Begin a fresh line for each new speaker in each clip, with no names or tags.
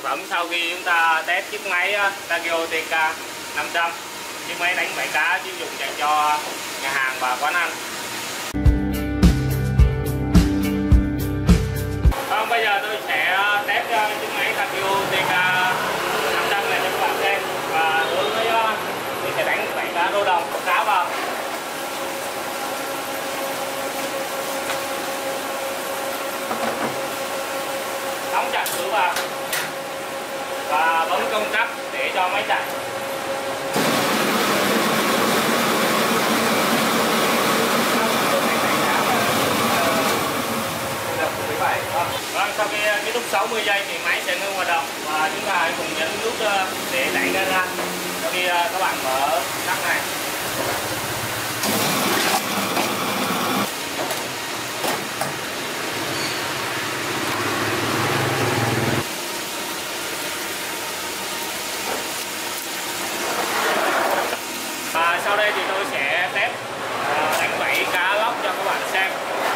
phẩm sau khi chúng ta test chiếc máy Tagio TK 500, chiếc máy đánh bẫy cá chuyên dụng dành cho nhà hàng và quán ăn. Bây giờ tôi sẽ test chiếc máy Tagio TK 500 này cho các bạn xem, và đối với tôi sẽ đánh bẫy cá rô đồng, cá vào. Đóng chặt cửa vào và bấm công tắc để cho máy chạy. Vâng, sau khi kết thúc 60 giây thì máy sẽ ngưng hoạt động, và chúng ta hãy cùng nhấn nút để đẩy ra sau khi các bạn mở nắp này. Và sau đây thì tôi sẽ test đánh bẫy cá lóc cho các bạn xem.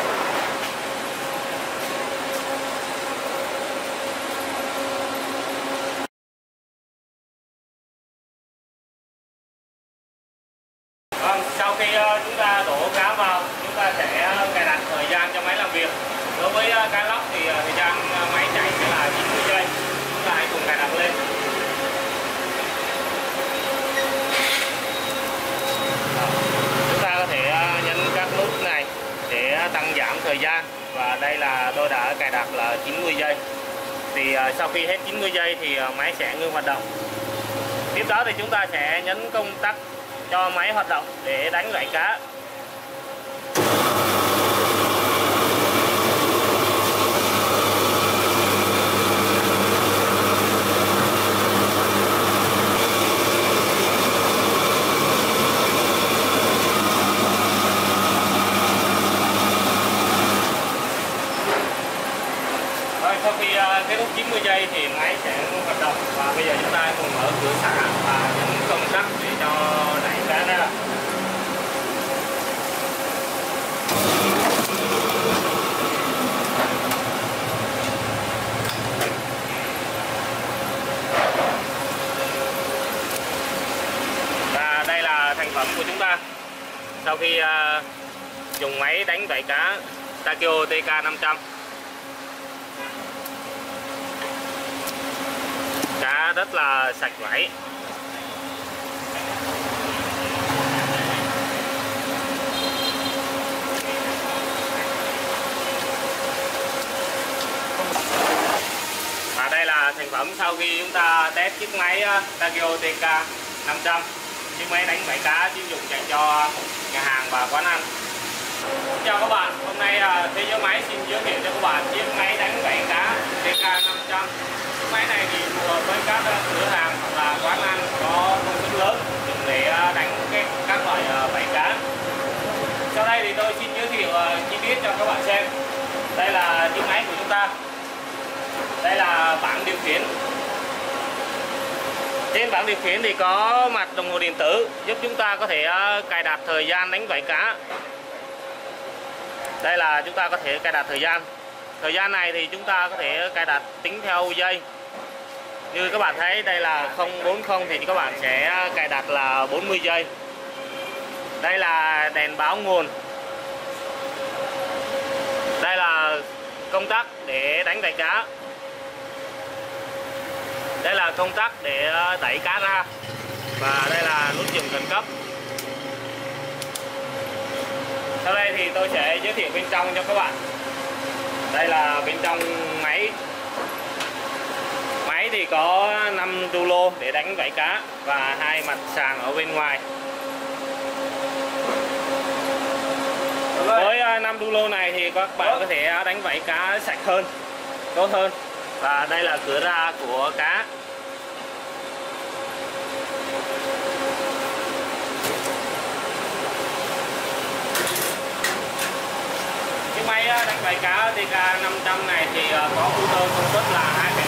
Vâng, sau khi chúng ta đổ cá vào, chúng ta sẽ cài đặt thời gian cho máy làm việc. Đối với cá lóc thì thời gian máy chạy sẽ là 90 giây. Chúng ta hãy cùng cài đặt lên. Chúng ta có thể nhấn các nút này để tăng giảm thời gian, và đây là tôi đã cài đặt là 90 giây. Thì sau khi hết 90 giây thì máy sẽ ngưng hoạt động. Tiếp đó thì chúng ta sẽ nhấn công tắc cho máy hoạt động để đánh bẫy cá. Sau khi kết thúc 90 giây thì máy sẽ hoạt động, và bây giờ chúng ta cùng mở cửa xả và nhấn công tắc để cho đẩy cá ra. Và đây là thành phẩm của chúng ta sau khi dùng máy đánh bẫy cá Tagio TK 500. Cá rất là sạch vảy. Và đây là thành phẩm sau khi chúng ta test chiếc máy Tagio TK 500, chiếc máy đánh bẫy cá chuyên dụng dành cho nhà hàng và quán ăn. Xin chào các bạn, hôm nay Thế Giới Máy xin giới thiệu cho các bạn chiếc máy đánh bẫy cá TK 500. Chiếc máy này thì phù hợp với các cửa hàng hoặc là quán ăn có công suất lớn dùng để đánh các loại bẫy cá. Sau đây thì tôi xin giới thiệu chi tiết cho các bạn xem. Đây là chiếc máy của chúng ta. Đây là bảng điều khiển. Trên bảng điều khiển thì có mặt đồng hồ điện tử giúp chúng ta có thể cài đặt thời gian đánh bẫy cá. Đây là chúng ta có thể cài đặt thời gian. Thời gian này thì chúng ta có thể cài đặt tính theo giây. Như các bạn thấy đây là 040 thì các bạn sẽ cài đặt là 40 giây. Đây là đèn báo nguồn. Đây là công tắc để đánh bẫy cá. Đây là công tắc để đẩy cá ra. Và đây là nút dừng khẩn cấp. Sau đây thì tôi sẽ giới thiệu bên trong cho các bạn. Đây là bên trong máy. Máy thì có 5 đu lô để đánh bẫy cá và 2 mặt sàng ở bên ngoài. Với 5 đu lô này thì các bạn có thể đánh bẫy cá sạch hơn, tốt hơn. Và đây là cửa ra của cá. Chiếc máy đánh bẫy cá TK 500 này thì có motor công suất là